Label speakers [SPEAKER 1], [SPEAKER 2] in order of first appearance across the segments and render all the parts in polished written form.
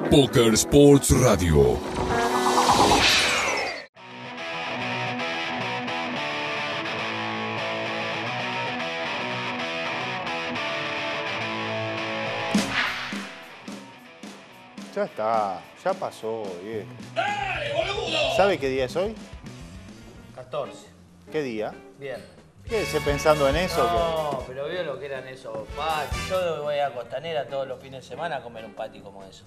[SPEAKER 1] Poker Sports Radio.
[SPEAKER 2] Ya está, ya pasó, viejo. ¿Sabe qué día es hoy?
[SPEAKER 3] 14.
[SPEAKER 2] ¿Qué día?
[SPEAKER 3] Viernes.
[SPEAKER 2] Quédese pensando en eso.
[SPEAKER 3] No, pero vio lo que eran esos patis. Yo voy a Costanera todos los fines de semana a comer un pati como eso.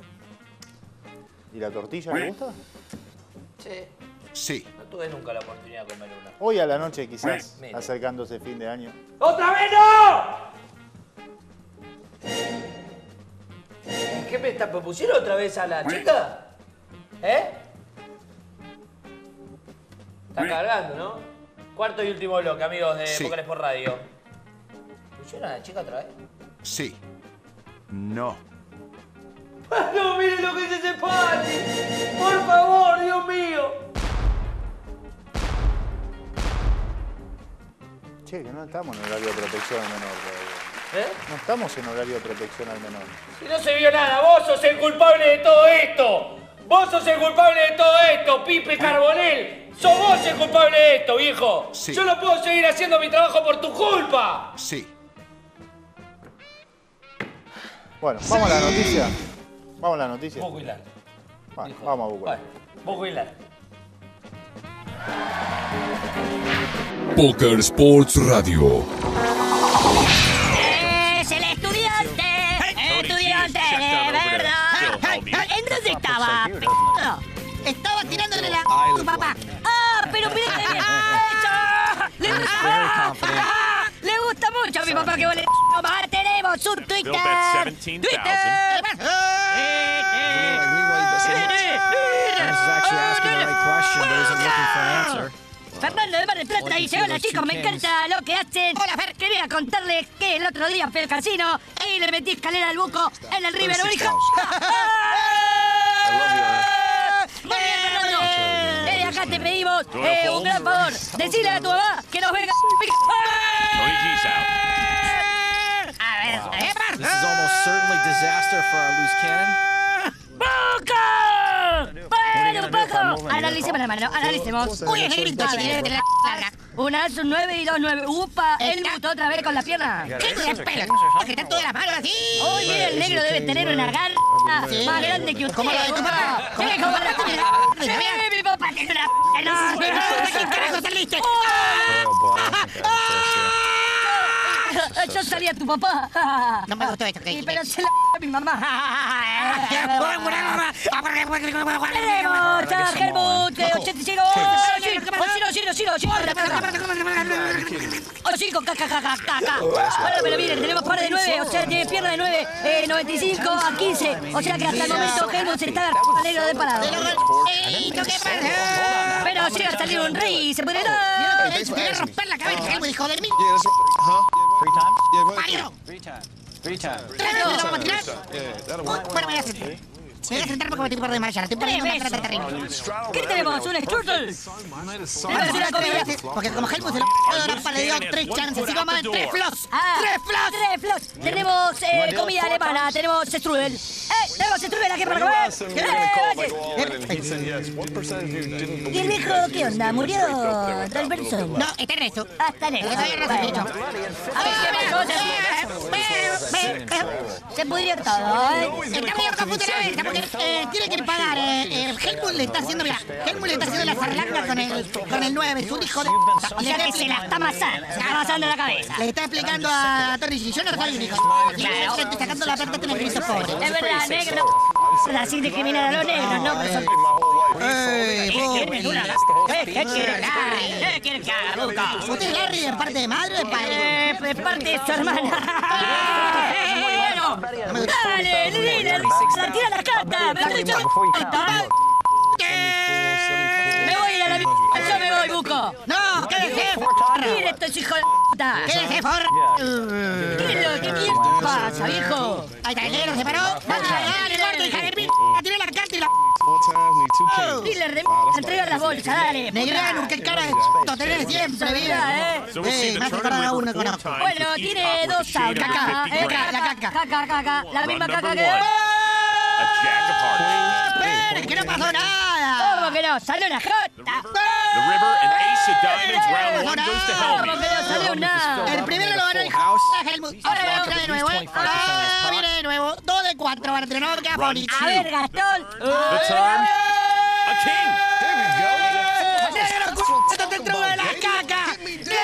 [SPEAKER 2] ¿Y la tortilla le gusta?
[SPEAKER 3] Sí.
[SPEAKER 4] Sí.
[SPEAKER 3] No tuve nunca la oportunidad de comer una.
[SPEAKER 2] Hoy a la noche quizás,
[SPEAKER 3] Mire.
[SPEAKER 2] acercándose fin de año.
[SPEAKER 3] ¡Otra vez no! ¿Qué me está? ¿Pusieron otra vez a la chica? ¿Eh? Está cargando, ¿no? Cuarto y último bloque, amigos de
[SPEAKER 4] Sí.
[SPEAKER 3] Poker Sport Radio. ¿Pusieron a la chica otra vez?
[SPEAKER 4] Sí. No.
[SPEAKER 3] ¡No, miren lo que es ese pati! ¡Por favor, Dios mío!
[SPEAKER 2] Che, que no estamos en horario de protección al menor todavía.
[SPEAKER 3] ¿Eh?
[SPEAKER 2] No estamos en horario de protección al menor.
[SPEAKER 3] Si no se vio nada, vos sos el culpable de todo esto. Vos sos el culpable de todo esto, Pipe Carbonell. Sos vos el culpable de esto, viejo.
[SPEAKER 4] Sí.
[SPEAKER 3] Yo no puedo seguir haciendo mi trabajo por tu culpa.
[SPEAKER 4] Sí.
[SPEAKER 2] Bueno, vamos a la noticia. Vamos a la noticia.
[SPEAKER 3] Vos Huilar.
[SPEAKER 2] Bueno, vamos a buscar.
[SPEAKER 3] Vos Huilar.
[SPEAKER 1] Poker Sports Radio.
[SPEAKER 5] Es el estudiante de verdad. ¿En dónde estaba?
[SPEAKER 6] Estaba tirándole la tu papá.
[SPEAKER 5] Ah, pero mira que bien. Le gusta mucho a mi papá que vos le papá. Tenemos un Twitter. Fernando de Mar del Plata dice, hola chicos, me encanta lo que hacen. Hola Fer, quería contarles que el otro día fui al casino y le metí escalera al buco en el River Oreja. Muy bien, Fernando. Desde acá te pedimos un gran favor. Decile a tu mamá que nos venga. A ver,
[SPEAKER 7] This is almost certainly disaster for our loose cannon.
[SPEAKER 5] ¡Buco! ¡Para un poco! Analicemos la mano, analicemos. Uy, es negrito, tiene la larga. Una es un 9 y 2 9. ¡Upa! Él mutó otra vez con la pierna.
[SPEAKER 6] ¿Qué te espera? Que están todas las manos así.
[SPEAKER 5] Uy, mira, el negro debe tener una garra más grande que usted.
[SPEAKER 6] ¿Cómo la de tu papá?
[SPEAKER 5] Sí, como la tuya. Sí, mi papá tiene una enorme.
[SPEAKER 6] ¿De qué carajo saliste?
[SPEAKER 5] Yo salí a tu papá.
[SPEAKER 6] No me gustó esto,
[SPEAKER 5] Sí,
[SPEAKER 6] ¿qué?
[SPEAKER 5] pero se la mi mamá. Tenemos a Helmut, 85. O 5, ahora pero miren, tenemos par de 9, o sea, tiene pierna de 9, 95 a 15. O sea que hasta el momento Helmut se le está agarrando a negro de parado.
[SPEAKER 6] ¿Qué pasa?
[SPEAKER 5] Pero llega a salir un rey y se puede dar.
[SPEAKER 6] Te voy a romper la cabeza, Helmut, hijo de mí. ¡Parió! ¿Tres veces lo vamos a tirar? Bueno, me voy a sentar. Me voy a sentar porque me estoy por desmayar. Estoy poniendo una trata terrible.
[SPEAKER 5] ¿Qué tenemos? ¿Un strudel? Tenemos una comida.
[SPEAKER 6] Porque como Helmut se lo de Europa le dio 3 chances y vamos a dar 3 floss.
[SPEAKER 5] Ah,
[SPEAKER 6] 3 floss.
[SPEAKER 5] 3 floss. Tenemos comida alemana, tenemos strudel. Tenemos strudel aquí para comer. ¿Y el viejo qué onda? ¿Murió tal persona?
[SPEAKER 6] No, está en eso.
[SPEAKER 5] Ah, está en eso. Bueno. A ver qué pasó. Se pudrió todo,
[SPEAKER 6] Está medio confuso la venta porque tiene que pagar. Helmut le está haciendo, mira, Helmut le está haciendo la zarlanga con el 9, su hijo de...
[SPEAKER 5] O sea que se la está amasando, se está amasando la cabeza.
[SPEAKER 6] Le está explicando a Tony G. Yo no soy un hijo. Claro. Estoy sacando la plata en el piso pobre.
[SPEAKER 5] Es verdad, negro. Así discriminar a los negros, ¿no? Pero son... ¿Qué quiere que haga, Luca?
[SPEAKER 6] ¿Usted es Larry de parte de madre o de padre?
[SPEAKER 5] De parte de su hermana. Bueno, dale, líder, tira la carta. Me voy a ir a la mierda, yo me voy, Buco.
[SPEAKER 6] No, quédese.
[SPEAKER 5] Mire estos hijos de puta.
[SPEAKER 6] Quédese,
[SPEAKER 5] ¿Qué es lo que te pasa, viejo?
[SPEAKER 6] Ahí está, el negro se paró. Dale, gordo, hija de mierda. Tiré la carta y la...
[SPEAKER 5] Dealer de entrega las bolsas, dale.
[SPEAKER 6] Negrano, qué cara de p***, tenés siempre, vida. Me hace acordar a uno que conozco.
[SPEAKER 5] Bueno, tiene 2 autos.
[SPEAKER 6] Caca, la caca.
[SPEAKER 5] Caca, la misma caca que...
[SPEAKER 8] a jack of hearts.
[SPEAKER 6] ¡Esperen, que no pasó nada!
[SPEAKER 5] ¿Cómo que no? ¡Salió una jota!
[SPEAKER 8] The river and ace of diamonds. Round one goes to
[SPEAKER 5] ¿Cómo que
[SPEAKER 8] Helmy.
[SPEAKER 5] no salió nada?
[SPEAKER 6] El primero lo ganó el Helmut. Ahora vamos de nuevo, ¿eh? Ah, viene de nuevo. 2 de 4 para tener que
[SPEAKER 8] Run
[SPEAKER 5] A ver, Gastón.
[SPEAKER 8] The turn. A king.
[SPEAKER 6] ¡Negro, c***! ¡Dentro de la caca!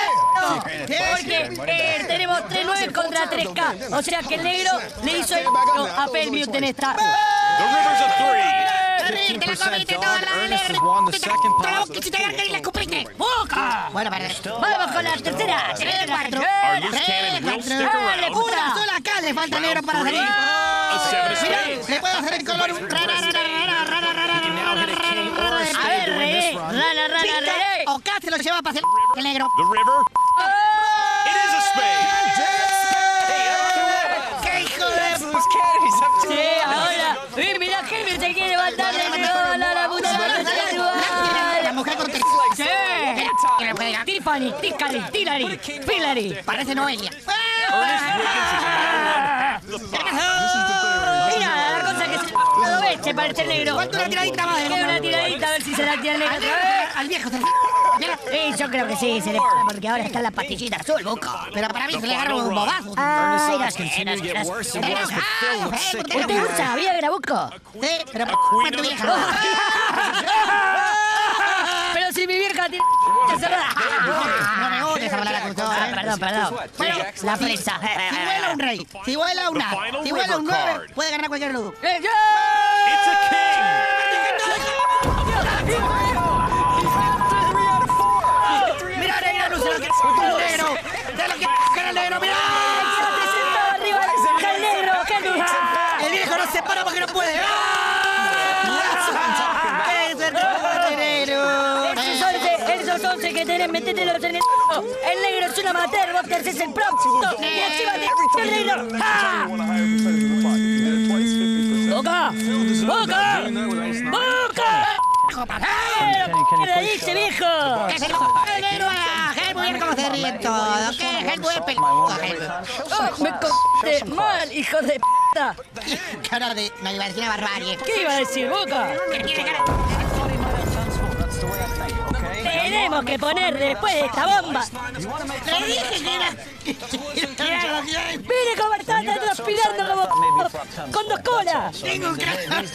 [SPEAKER 5] Porque tenemos 3-9 contra 3K. O sea que el negro le hizo el a Helmut en esta.
[SPEAKER 8] The river's a three.
[SPEAKER 6] ¡Te la comiste toda la
[SPEAKER 7] Ernest has won the second pot.
[SPEAKER 6] ¡Que si te agarras y la escupiste! ¡Boca! Bueno, para
[SPEAKER 5] Vamos con la tercera.
[SPEAKER 6] 3 de 4.
[SPEAKER 8] Our loose cannon will stick around.
[SPEAKER 6] Una sola acá le falta negro para salir.
[SPEAKER 8] A seven of
[SPEAKER 6] Mira,
[SPEAKER 8] spades.
[SPEAKER 6] le puedo hacer el color.
[SPEAKER 5] A ver, rey. Rana, rana, rey.
[SPEAKER 6] O acá se lo lleva para hacer el negro.
[SPEAKER 8] The river. It is a spade.
[SPEAKER 6] ¡Qué hijo de...
[SPEAKER 5] Sí, ahora. Mira, Helmut se quiere levantar de nuevo. La puta madre.
[SPEAKER 6] La mujer con
[SPEAKER 5] Sí. Tiffany, Hillary, Hillary.
[SPEAKER 6] Parece Noelia.
[SPEAKER 5] Mira, la cosa que se lo ve, parece el negro.
[SPEAKER 6] ¿Cuánto una tiradita más?
[SPEAKER 5] Quiero una tiradita a ver si se la tira el negro.
[SPEAKER 6] Al viejo se le...
[SPEAKER 5] Yo creo que sí, se le porque ahora está la pastillita azul, boca.
[SPEAKER 6] Pero para mí se le agarra un bobazo.
[SPEAKER 5] Ay,
[SPEAKER 7] Ernest has continued to get worse and worse, but Phil looks sick.
[SPEAKER 5] ¿Usted usa Viagra, Buco?
[SPEAKER 6] Sí, pero para tu vieja.
[SPEAKER 5] Pero si mi vieja tiene cerrada.
[SPEAKER 6] No me gusta esa palabra que usó,
[SPEAKER 5] Perdón. Bueno, la presa.
[SPEAKER 6] Si vuela un rey, si vuela un as, si vuela un 9, puede ganar cualquier ludo.
[SPEAKER 8] It's a king.
[SPEAKER 6] ¡Mira, negro! ¡No se lo que el negro! ¡Se lo que el negro! ¡Mira!
[SPEAKER 5] Arriba el negro, que
[SPEAKER 6] El viejo no se para porque no puede. ¡Es el negro!
[SPEAKER 5] Esos 11 que tenés, métetelos en el... El negro es un amateur, vos te haces el prop. Y encima te... el negro. ¡Ah! ¡Boca! ¡Boca! ¡Boca! ¿Qué le dice, viejo?
[SPEAKER 6] ¡Que se lo el negro a Helmut! ¡Mira cómo se ríen todos! ¡Que Helmut es peludo!
[SPEAKER 5] Me conté mal, hijo de puta.
[SPEAKER 6] Cara de... No iba a decir una barbarie.
[SPEAKER 5] ¿Qué iba a decir, Boca?
[SPEAKER 6] ¿Qué tiene cara?
[SPEAKER 5] Tenemos que poner después de esta bomba.
[SPEAKER 6] Le dije que era...
[SPEAKER 5] Mire cómo está transpirando como... con 2 colas.
[SPEAKER 6] Tengo que...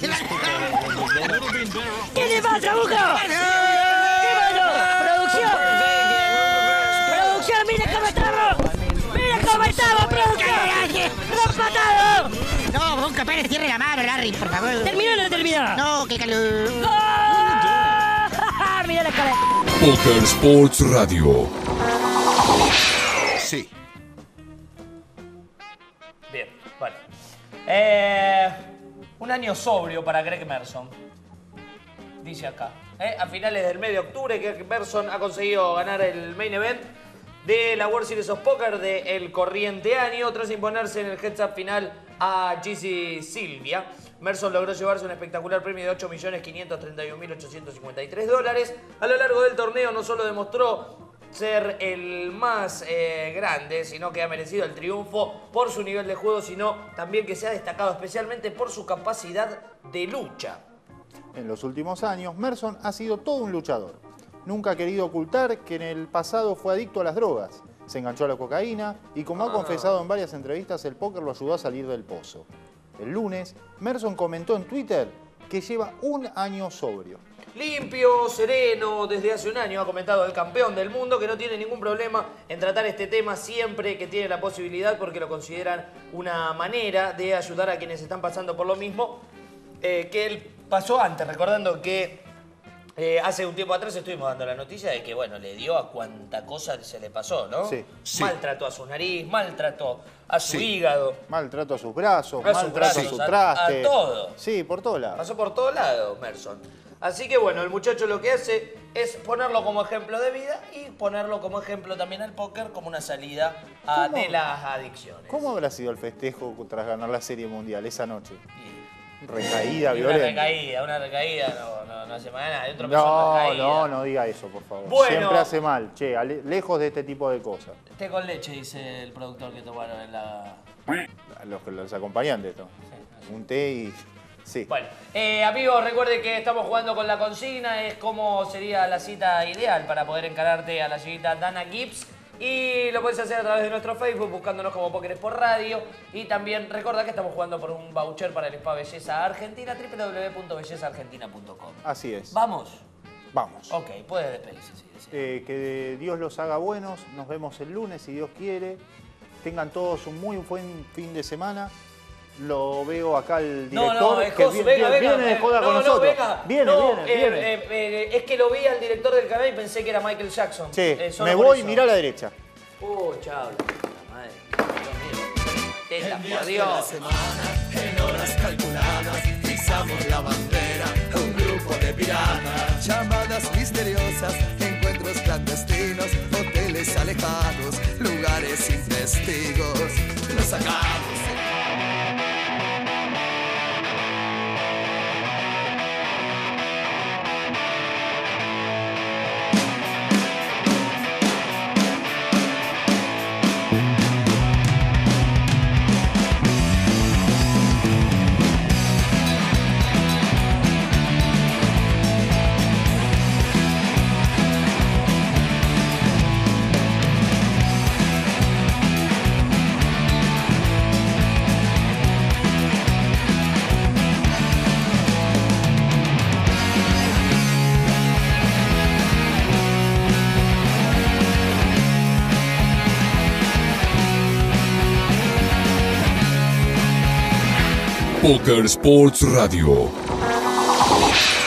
[SPEAKER 5] ¿Qué le pasa, Buco? ¿Qué pasó? ¿Producción? ¡Producción, mire cómo estamos! ¡Mire cómo estamos, producción! ¡Raspatado!
[SPEAKER 6] No, Bunka Pérez, cierre la mano, Larry, por favor.
[SPEAKER 5] ¿Terminó o no terminó?
[SPEAKER 6] No, qué calor.
[SPEAKER 5] ¡Ah! ¡Mira la cara!
[SPEAKER 1] Poker Sports Radio.
[SPEAKER 4] Sí.
[SPEAKER 3] Bien, bueno. Un año sobrio para Greg Merson. Dice acá. A finales del mes de octubre, Greg Merson ha conseguido ganar el main event de la World Series of Poker del corriente año tras imponerse en el heads-up final a GC Silvia. Merson logró llevarse un espectacular premio de $8.831.853. A lo largo del torneo no solo demostró ser el más grande, sino que ha merecido el triunfo por su nivel de juego, sino también que se ha destacado especialmente por su capacidad de lucha.
[SPEAKER 2] En los últimos años, Merson ha sido todo un luchador. Nunca ha querido ocultar que en el pasado fue adicto a las drogas. Se enganchó a la cocaína y, como ha confesado en varias entrevistas, el póker lo ayudó a salir del pozo. El lunes, Merson comentó en Twitter que lleva un año sobrio.
[SPEAKER 3] Limpio, sereno, desde hace un año ha comentado el campeón del mundo que no tiene ningún problema en tratar este tema siempre que tiene la posibilidad porque lo consideran una manera de ayudar a quienes están pasando por lo mismo que él pasó antes, recordando que hace un tiempo atrás estuvimos dando la noticia de que, bueno, le dio a cuánta cosa se le pasó, ¿no?
[SPEAKER 2] Sí.
[SPEAKER 3] Maltrató a su nariz, maltrató a su hígado.
[SPEAKER 2] Maltrato a sus brazos,
[SPEAKER 3] A sus
[SPEAKER 2] maltrato
[SPEAKER 3] brazos,
[SPEAKER 2] a su
[SPEAKER 3] a
[SPEAKER 2] traste.
[SPEAKER 3] todo.
[SPEAKER 2] Sí, por todos lados.
[SPEAKER 3] Pasó por todos lados, Merson. Así que, bueno, el muchacho lo que hace es ponerlo como ejemplo de vida y ponerlo como ejemplo también al póker como una salida de las adicciones.
[SPEAKER 2] ¿Cómo habrá sido el festejo tras ganar la Serie Mundial esa noche? Recaída violenta.
[SPEAKER 3] Una recaída no hace mal nada. Hay otro que son recaídas.
[SPEAKER 2] No diga eso, por favor.
[SPEAKER 3] Bueno.
[SPEAKER 2] Siempre hace mal. Che, lejos de este tipo de cosas.
[SPEAKER 3] Té con leche, dice el productor que tomaron en la...
[SPEAKER 2] Los acompañantes, ¿no? Un té y Sí.
[SPEAKER 3] Bueno, amigos, recuerden que estamos jugando con la consigna, es cómo sería la cita ideal para poder encararte a la señorita Dana Gibbs. Y lo podés hacer a través de nuestro Facebook, buscándonos como Poker Sport Radio. Y también recordá que estamos jugando por un voucher para el Spa Belleza Argentina, www.bellezaargentina.com.
[SPEAKER 2] Así es.
[SPEAKER 3] ¿Vamos?
[SPEAKER 2] Vamos.
[SPEAKER 3] Ok, puedes despedirse. Sí.
[SPEAKER 2] Que Dios los haga buenos. Nos vemos el lunes, si Dios quiere. Tengan todos un muy buen fin de semana. Lo veo acá el director.
[SPEAKER 3] No, es
[SPEAKER 2] que
[SPEAKER 3] Josu, venga.
[SPEAKER 2] viene de joda con nosotros.
[SPEAKER 3] Venga.
[SPEAKER 2] Viene.
[SPEAKER 3] Es que lo vi al director del canal y pensé que era Michael Jackson.
[SPEAKER 2] Sí,
[SPEAKER 3] Solo
[SPEAKER 2] me
[SPEAKER 3] por
[SPEAKER 2] voy,
[SPEAKER 3] eso.
[SPEAKER 2] mirá a la derecha.
[SPEAKER 3] Chao, la madre. Dios mío. Por Dios.
[SPEAKER 9] En horas calculadas pisamos la bandera, un grupo de piratas. Llamadas misteriosas, encuentros clandestinos, hoteles alejados, lugares sin testigos. Nos sacamos.
[SPEAKER 1] Poker Sports Radio.